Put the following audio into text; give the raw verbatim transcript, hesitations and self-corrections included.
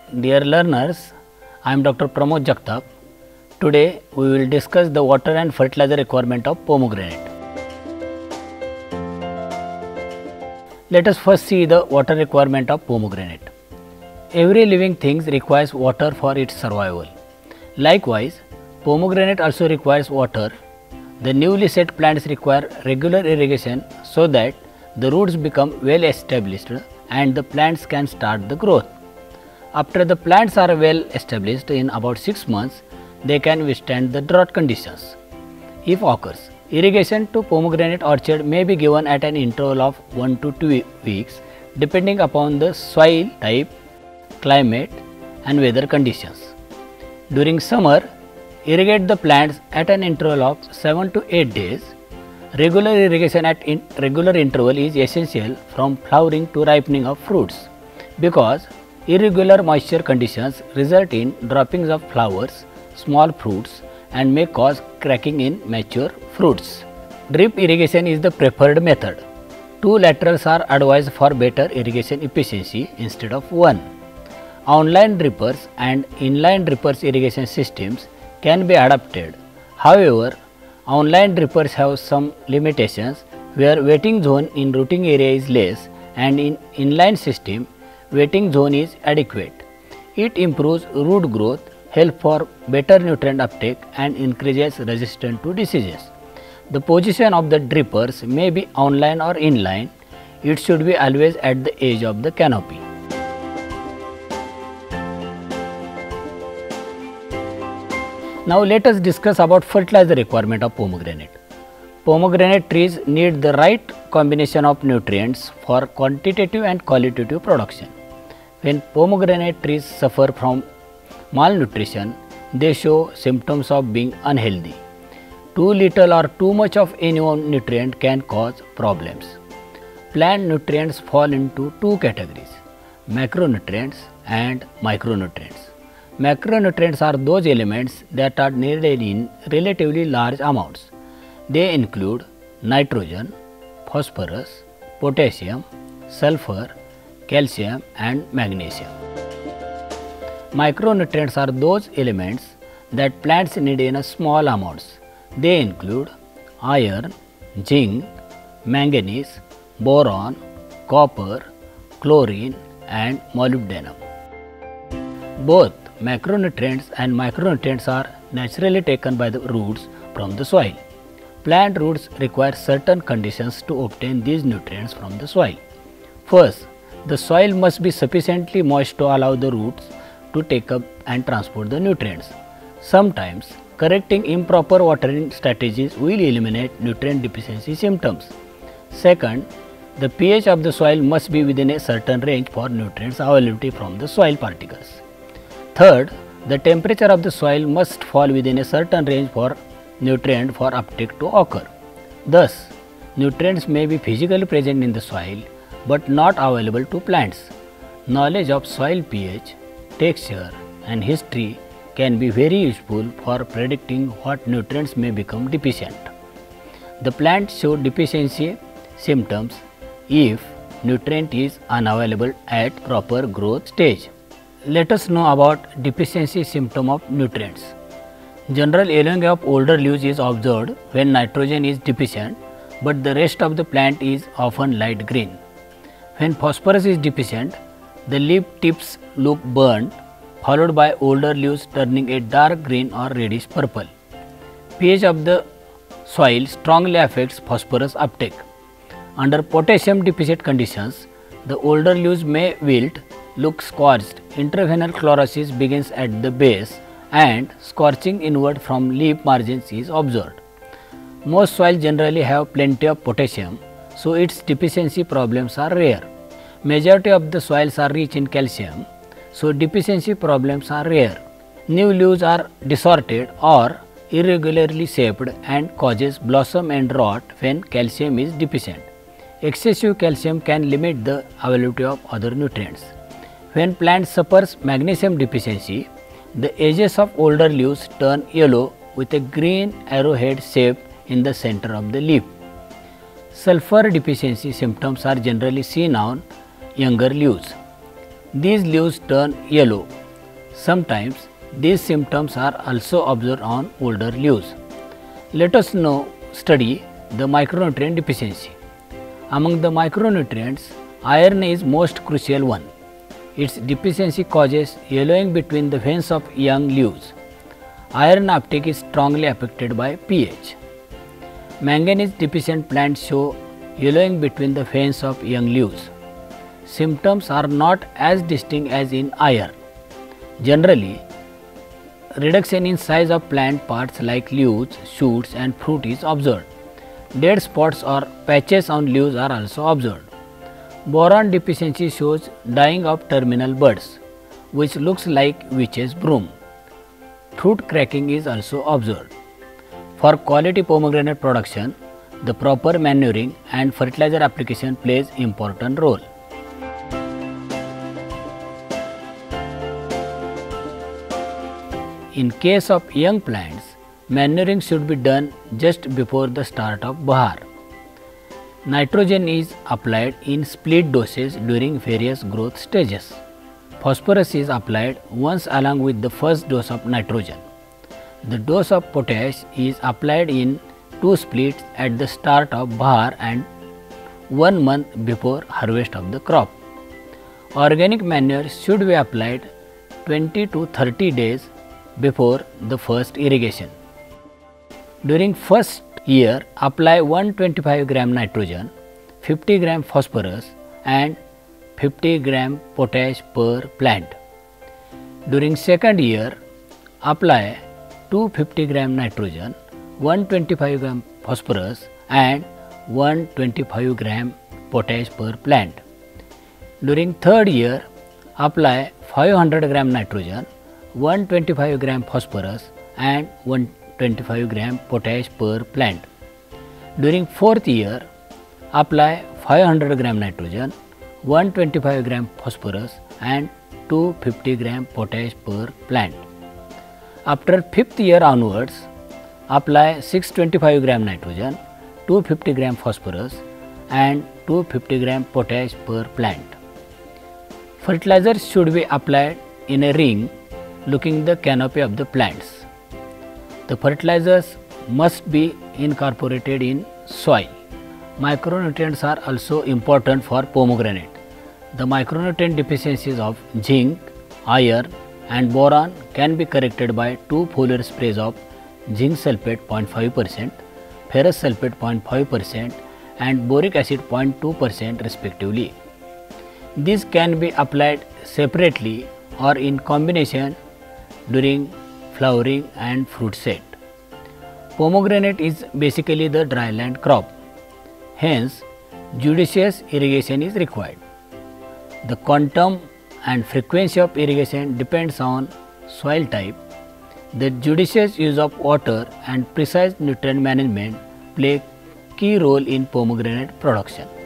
Dear learners, I am Doctor Pramod Jagtap. Today we will discuss the water and fertilizer requirement of pomegranate. Let us first see the water requirement of pomegranate. Every living thing requires water for its survival. Likewise, pomegranate also requires water. The newly set plants require regular irrigation so that the roots become well established and the plants can start the growth. After the plants are well established, in about six months, they can withstand the drought conditions. If occurs, irrigation to pomegranate orchard may be given at an interval of one to two weeks depending upon the soil type, climate and weather conditions. During summer, irrigate the plants at an interval of seven to eight days. Regular irrigation at in regular interval is essential from flowering to ripening of fruits because irregular moisture conditions result in droppings of flowers, small fruits and may cause cracking in mature fruits. Drip irrigation is the preferred method. Two laterals are advised for better irrigation efficiency instead of one. Online drippers and inline drippers irrigation systems can be adapted. However, online drippers have some limitations where wetting zone in rooting area is less and in inline system wetting zone is adequate. It improves root growth, helps for better nutrient uptake and increases resistance to diseases. The position of the drippers may be online or inline. It should be always at the edge of the canopy. Now let us discuss about fertilizer requirement of pomegranate. Pomegranate trees need the right combination of nutrients for quantitative and qualitative production. When pomegranate trees suffer from malnutrition, they show symptoms of being unhealthy. Too little or too much of any one nutrient can cause problems. Plant nutrients fall into two categories, macronutrients and micronutrients. Macronutrients are those elements that are needed in relatively large amounts. They include nitrogen, phosphorus, potassium, sulfur, calcium and magnesium. Micronutrients are those elements that plants need in a small amounts. They include iron, zinc, manganese, boron, copper, chlorine and molybdenum. Both macronutrients and micronutrients are naturally taken by the roots from the soil. Plant roots require certain conditions to obtain these nutrients from the soil. First, the soil must be sufficiently moist to allow the roots to take up and transport the nutrients. Sometimes, correcting improper watering strategies will eliminate nutrient deficiency symptoms. Second, the pH of the soil must be within a certain range for nutrients availability from the soil particles. Third, the temperature of the soil must fall within a certain range for nutrient for uptake to occur. Thus, nutrients may be physically present in the soil but not available to plants. Knowledge of soil pH, texture and history can be very useful for predicting what nutrients may become deficient. The plant show deficiency symptoms if nutrient is unavailable at proper growth stage. Let us know about deficiency symptom of nutrients. General yellowing of older leaves is observed when nitrogen is deficient, but the rest of the plant is often light green. When phosphorus is deficient, the leaf tips look burnt, followed by older leaves turning a dark green or reddish purple. pH of the soil strongly affects phosphorus uptake. Under potassium deficit conditions, the older leaves may wilt, look scorched, intraveinal chlorosis begins at the base and scorching inward from leaf margins is observed. Most soils generally have plenty of potassium, so its deficiency problems are rare. Majority of the soils are rich in calcium, so deficiency problems are rare. New leaves are distorted or irregularly shaped and causes blossom and rot when calcium is deficient. Excessive calcium can limit the availability of other nutrients. When plant suffers magnesium deficiency, the edges of older leaves turn yellow with a green arrowhead shape in the center of the leaf. Sulfur deficiency symptoms are generally seen on younger leaves. these leaves turn yellow. Sometimes these symptoms are also observed on older leaves. Let us now study the micronutrient deficiency. Among the micronutrients, iron is most crucial one. Its deficiency causes yellowing between the veins of young leaves. Iron uptake is strongly affected by pH. Manganese deficient plants show yellowing between the veins of young leaves. Symptoms are not as distinct as in iron. Generally, reduction in size of plant parts like leaves, shoots and fruit is observed. Dead spots or patches on leaves are also observed. Boron deficiency shows dying of terminal buds, which looks like witch's broom. Fruit cracking is also observed. For quality pomegranate production, the proper manuring and fertilizer application plays important role. In case of young plants, manuring should be done just before the start of Bahar. Nitrogen is applied in split doses during various growth stages. Phosphorus is applied once along with the first dose of nitrogen. The dose of potash is applied in two splits at the start of Bahar and one month before harvest of the crop. Organic manure should be applied twenty to thirty days before the first irrigation. During first year, apply one hundred twenty-five gram nitrogen, fifty gram phosphorus and fifty gram potash per plant. During second year, apply two hundred fifty gram nitrogen, one hundred twenty-five gram phosphorus and one hundred twenty-five gram potash per plant. During third year, apply five hundred gram nitrogen, one hundred twenty-five gram phosphorus and one hundred twenty-five gram potash per plant. During fourth year, apply five hundred gram nitrogen, one hundred twenty-five gram phosphorus and two hundred fifty gram potash per plant. After fifth year onwards, apply six hundred twenty-five gram nitrogen, two hundred fifty gram phosphorus and two hundred fifty gram potash per plant. Fertilizers should be applied in a ring looking the canopy of the plants. The fertilizers must be incorporated in soil. Micronutrients are also important for pomegranate. The micronutrient deficiencies of zinc, iron and boron can be corrected by two foliar sprays of zinc sulphate zero point five percent, ferrous sulphate zero point five percent and boric acid zero point two percent respectively. These can be applied separately or in combination during flowering and fruit set. Pomegranate is basically the dryland crop. Hence, judicious irrigation is required. The quantum and frequency of irrigation depends on soil type. The judicious use of water and precise nutrient management play key role in pomegranate production.